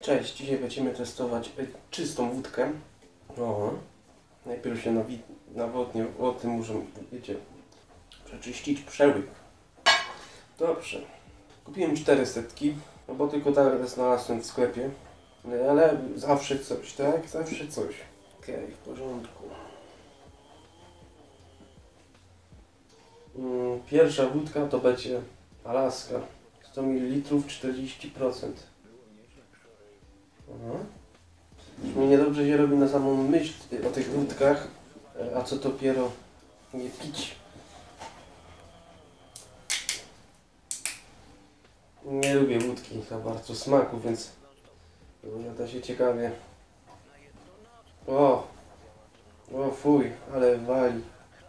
Cześć, dzisiaj będziemy testować czystą wódkę. O, najpierw się nawodnię, o tym muszę, wiecie, przeczyścić przełyk. Dobrze. Kupiłem 4 setki, no bo tylko tak znalazłem w sklepie. Ale zawsze coś, tak? Zawsze coś. Okej, w porządku. Pierwsza wódka to będzie Alaska. 100 ml, 40%. Mnie niedobrze się robi na samą myśl o tych wódkach, a co dopiero nie pić. Nie lubię wódki za bardzo smaku, więc wygląda się ciekawie. O fuj, ale wali.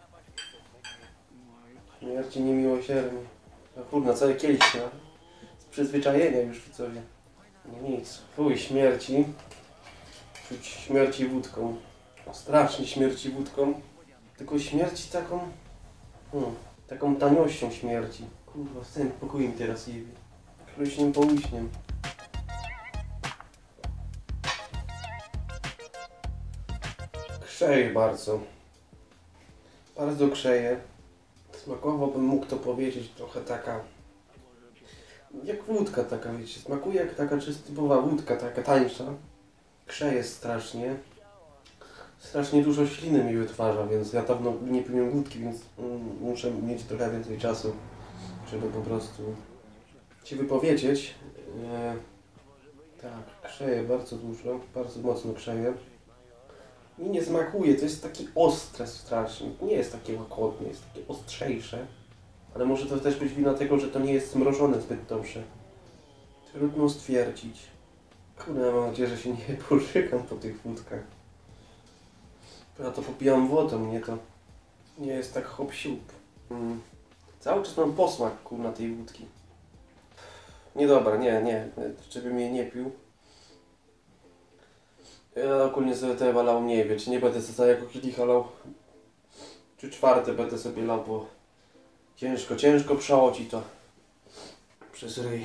Śmierci niemiłosiernie. No kurna, cały kieliś na z przyzwyczajenia już widzowie. Nic. Fuj, śmierci. Czuć śmierci wódką. Strasznie śmierci wódką. Tylko śmierci taką... taką taniością śmierci. Kurwa, z tym pokojem teraz jebie. Chluśniem połyśniem. Krzeje bardzo. Bardzo krzeje. Smakowo bym mógł to powiedzieć, trochę taka... jak wódka taka, wiecie. Smakuje jak taka typowa wódka, taka tańsza. Krzeje strasznie. Strasznie dużo śliny mi wytwarza, więc ja dawno nie piłem wódki, więc muszę mieć trochę więcej czasu, żeby po prostu się wypowiedzieć. Tak, krzeje bardzo dużo, bardzo mocno krzeje. Mi nie smakuje, to jest taki ostre strasznie. Nie jest takie łagodne, jest takie ostrzejsze. Ale może to też być wina tego, że to nie jest zmrożone zbyt dobrze. Trudno stwierdzić. Kurde, mam nadzieję, że się nie pożygam po tych wódkach. Ja to popijam wodą, mnie to nie jest tak hop-siup. Cały czas mam posmak, kurna, tej wódki. Niedobra, nie, żebym mnie nie pił. Ja ogólnie sobie te lał mniej, wiecie, nie będę sobie całego kielicha lał. 3/4 będę sobie lał, bo ciężko przechodzi to przez ryj.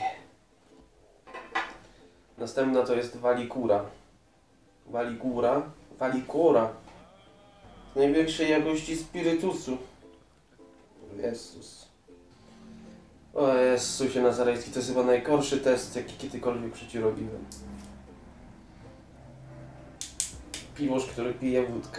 Następna to jest Walikura. Walikura. Największej jakości spirytusu. Jezus. O Jezusie Nazarejski, to jest chyba najgorszy test, jaki kiedykolwiek w życiu robiłem. Piwosz, który pije wódkę.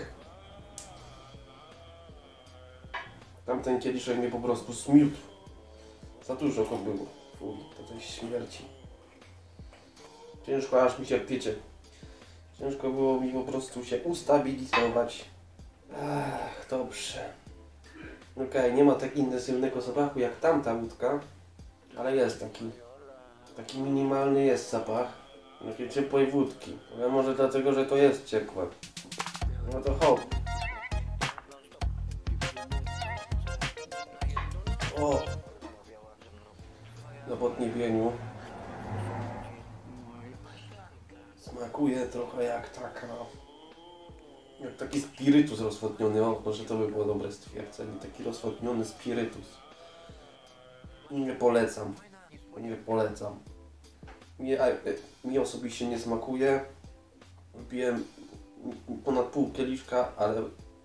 Tamten kieliszek mnie po prostu zmiótł. Za dużo go było. Fuj, to jest śmierci. Ciężko aż mi się, wiecie, ciężko było mi po prostu się ustabilizować. Ach, dobrze. Okej, nie ma tak intensywnego zapachu jak tamta wódka, ale jest taki minimalny jest zapach. Takiej ciepłej wódki. Ale może dlatego, że to jest ciepłe. No to hop. O! Na podniebieniu. Smakuje trochę jak taki spirytus rozwodniony. O, może to by było dobre stwierdzenie. Taki rozwodniony spirytus. Nie polecam. Mi osobiście nie smakuje. Wypiłem ponad pół kieliszka, ale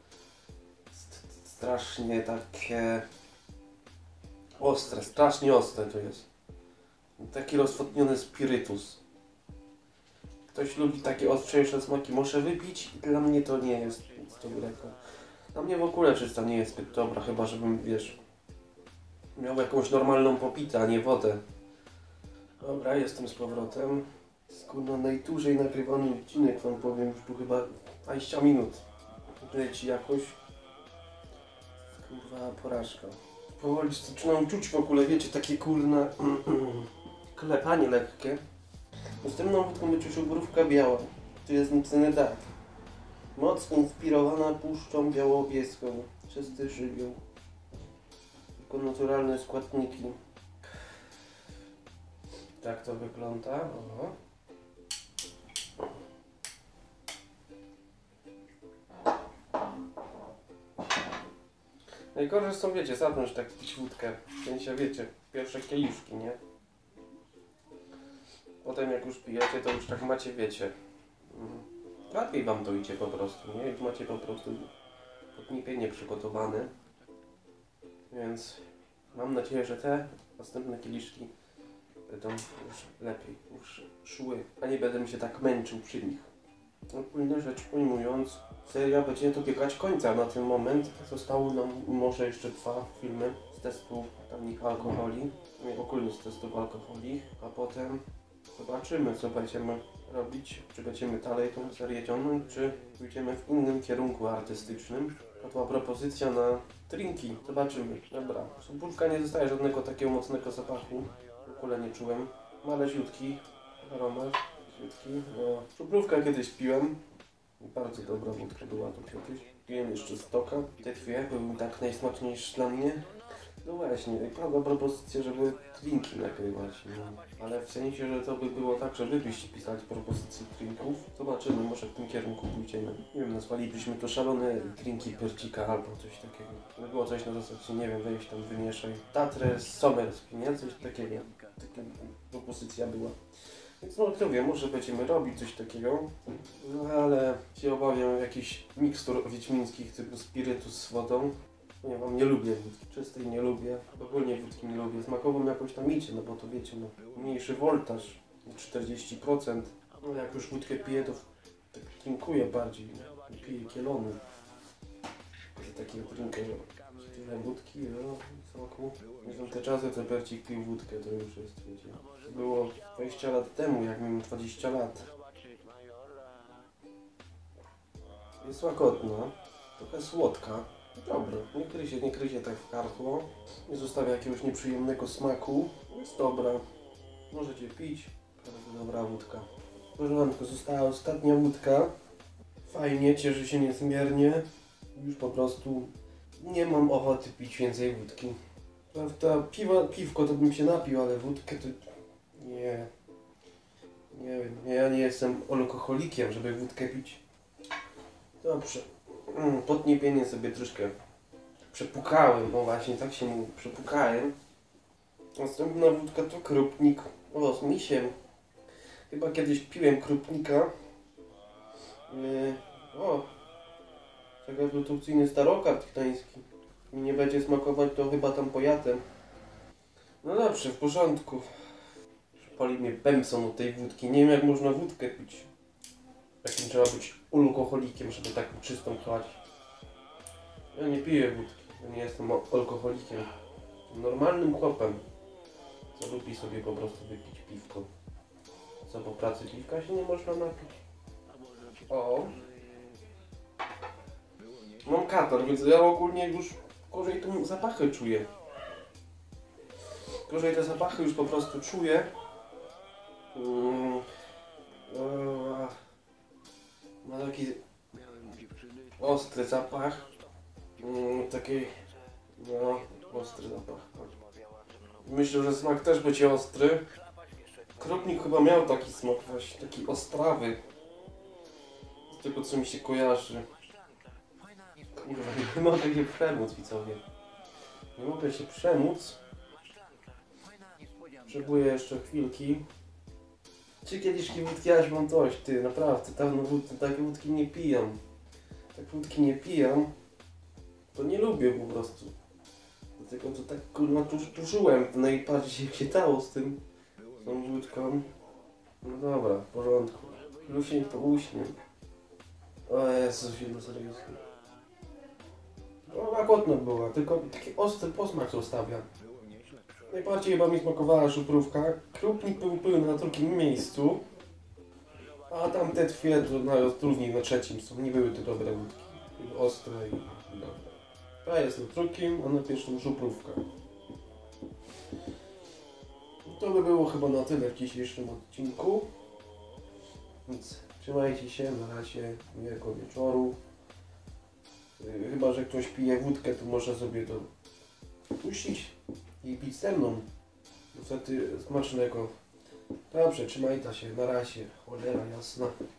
strasznie takie ostre, strasznie ostre to jest. Taki rozwodniony spirytus. Ktoś lubi takie ostrzejsze smaki, może wypić. Dla mnie to nie jest nic dobrego. Dla mnie w ogóle czysta nie jest zbyt dobra, chyba żebym, wiesz, miał jakąś normalną popitę, a nie wodę. Dobra, jestem z powrotem. Kurwa, najdłużej nagrywany odcinek wam powiem, już tu chyba 20 minut. Leci jakoś. Kurwa, porażka. Powoli zaczynam czuć w ogóle, wiecie, takie kurna klepanie lekkie. Następną wódką będzie żubrówka biała. Tu jest napisane tak. Moc inspirowana Puszczą Białowieską. Czysty żywioł. Tylko naturalne składniki. Tak to wygląda. Oho. Najgorsze są, wiecie, zacząć tak pić wódkę. W sensie, wiecie, pierwsze kieliszki, nie? potem jak już pijecie, to już tak macie, wiecie, łatwiej wam to idzie po prostu, nie? Jak macie po prostu podniebienie przygotowane. Więc mam nadzieję, że te następne kieliszki będą już lepiej, już szły, a nie będę mi się tak męczył przy nich. Ogólnie rzecz ujmując, seria będzie dobiegać końca na ten moment. Zostały nam może jeszcze 2 filmy z testów tanich alkoholi, ogólnie z testów alkoholi, a potem zobaczymy, co będziemy robić, czy będziemy dalej tą serię ciągnąć, czy pójdziemy w innym kierunku artystycznym. Padła propozycja na drinki, zobaczymy. Dobra, subulka nie zostaje żadnego takiego mocnego zapachu, w ogóle nie czułem. Ma leciutki aromat. No, szubrówkę kiedyś piłem. Bardzo dobra wódka była to kiedyś. Piłem jeszcze stoka. Te dwie były tak najsmaczniejsze dla mnie. No właśnie, padła propozycja, żeby drinki nagrywać. No. Ale w sensie, że to by było tak, że wy byście pisali propozycje drinków. Zobaczymy, może w tym kierunku pójdziemy. Nie wiem, nazwalibyśmy to szalone drinki percika albo coś takiego. No było coś na zasadzie, nie wiem, weź tam wymieszaj Tatrę z Somersby, nie? Coś takiego. Taka propozycja była. Więc no kto wie, może będziemy robić coś takiego, no ale się obawiam jakichś mikstur wiedźmińskich typu spirytus z wodą. No ja wam nie lubię wódki, czystej nie lubię, ogólnie wódki nie lubię. Smakową jakoś tam idzie, no bo to wiecie, no mniejszy woltaż, 40%. No jak już wódkę piję, to tak dziękuję bardziej, nie? Piję kielony. Za takiego drinka, tyle wódki, no, soku. W te czasy, co Bercik pił wódkę, to już jest, wiecie. To było 20 lat temu, jak miałem 20 lat. Jest łagodna, trochę słodka. Dobra, nie gryzie tak w gardło. Nie zostawia jakiegoś nieprzyjemnego smaku. Jest dobra. Możecie pić. Bardzo dobra wódka. W porządku, została ostatnia wódka. Fajnie, cieszy się niezmiernie. Już po prostu nie mam ochoty pić więcej wódki. Prawda, piwko to bym się napił, ale wódkę to nie. Nie wiem, ja nie jestem alkoholikiem, żeby wódkę pić. Dobrze. Podniebienie sobie troszkę przepukałem, o właśnie, tak się mówi, przepukałem. Następna wódka to Krupnik. O, z misiem. Chyba kiedyś piłem Krupnika. Produkcyjny starokard gdański. Mi nie będzie smakować, to chyba tam pojadę. No dobrze, w porządku. Pali mnie Bemson od tej wódki. Nie wiem, jak można wódkę pić. Jakim trzeba być alkoholikiem, żeby taką czystą chlać. Ja nie piję wódki. Ja nie jestem alkoholikiem. Jestem normalnym chłopem, co lubi sobie po prostu wypić piwko. Co, po pracy piwka się nie można napić? O! Mam katar, więc ja ogólnie już gorzej te zapachy czuję. Gorzej te zapachy już po prostu czuję. Ma taki ostry zapach. Taki, no, ostry zapach. Myślę, że smak też będzie ostry. Krupnik chyba miał taki smak właśnie, taki ostrawy. Z tego, co mi się kojarzy. Kurwa, nie mogę się przemóc, widzowie. Nie mogę się przemóc. Potrzebuję jeszcze chwilki. Czy kieliszki wódki, aż mam dość, ty, naprawdę, dawno takie wódki nie pijam. Tak wódki nie pijam, to nie lubię po prostu. Dlatego to tak kurwa tużyłem najbardziej jak się dało z tym, z tą wódką. No dobra, w porządku. Luśnień po uśnie. O Jezus, jedno serio. No łagodna była, tylko taki ostry posmak zostawia. Najbardziej chyba mi smakowała szuprówka. Krupnik był na drugim miejscu. A tamte dwie trudniej na trzecim są. Nie były to dobre wódki. Były ostre i dobre. Ta jest na drugim, a na pierwszym szuprówka. To by było chyba na tyle w dzisiejszym odcinku. Więc trzymajcie się, na razie, miłego wieczoru. Chyba że ktoś pije wódkę, to może sobie to puścić i pić ze mną. Wtedy smacznego. Dobrze, trzymajcie się, na razie. Cholera jasna.